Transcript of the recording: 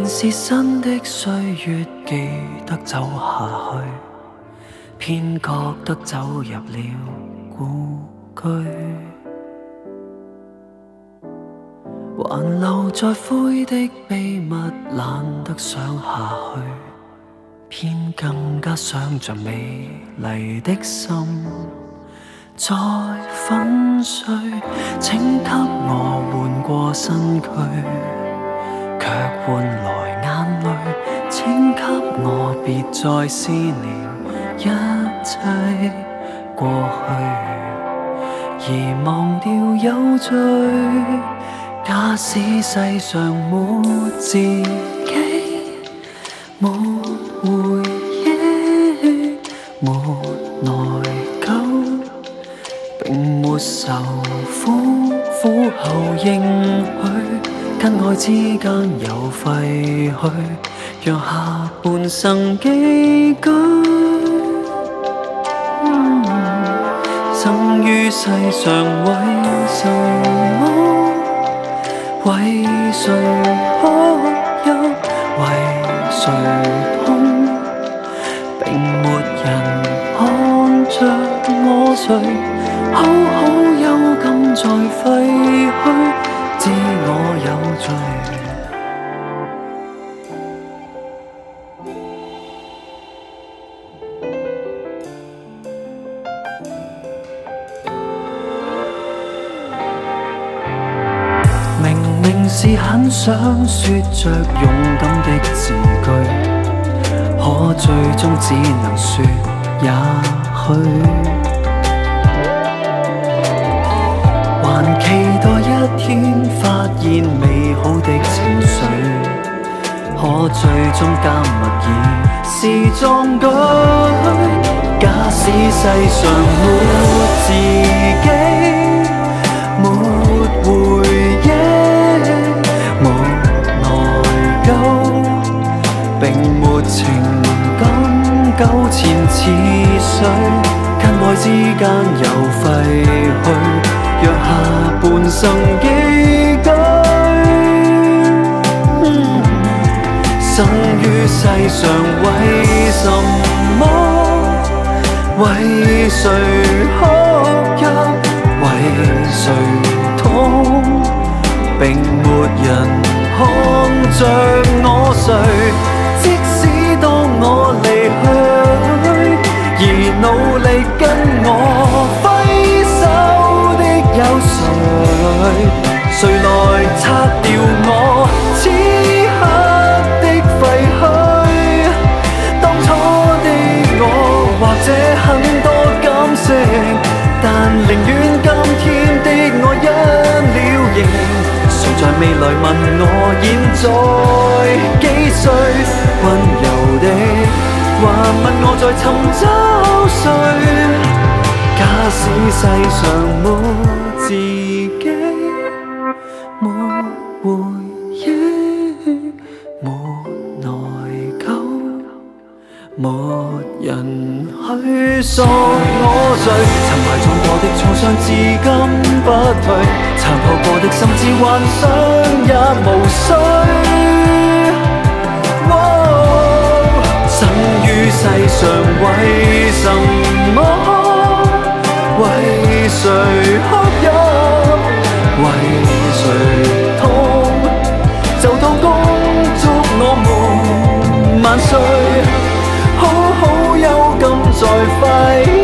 是新的歲月，記得走下去，偏覺得走入了故居，還留在灰的秘密，懶得想下去，偏更加想像美麗的心在粉碎。請給我換過身軀，卻換來眼淚。請給我別再思念一切過去，而忘掉有罪。假使世上沒自己，沒回憶，沒內疚，並沒受苦，苦後認許，跟愛之間有廢墟，讓下半生寄居。生於世上為什麼？為誰可憂？為誰痛？並沒人看着我睡，好好休禁在廢墟，知我有罪。明明是很想說着勇敢的字句，可最終只能說也許。還期待一天發現美好的情緒，可最終緘默已是壯舉。假使世上沒自己，沒回憶，沒內疚，並沒情感糾纏似水，跟愛之間有廢墟，讓下半生寄居。生於世上為什麼？為誰哭泣？為誰痛？並沒人看着我睡，即使當我離去，而努力跟我揮手的有誰？誰來拆掉我此刻的廢墟？當初的我或者很多感性，但寧願今天的我因了形。誰在未來問我現在幾歲？溫柔的還問我在尋找誰？假使世上沒自己，沒回憶，沒內疚，沒人去索我罪。曾埋葬過的創傷至今不退，殘破過的甚至幻想也無需。生於世上為什麼？為誰哭泣？為誰痛？就當恭祝我們萬歲，好好休禁在廢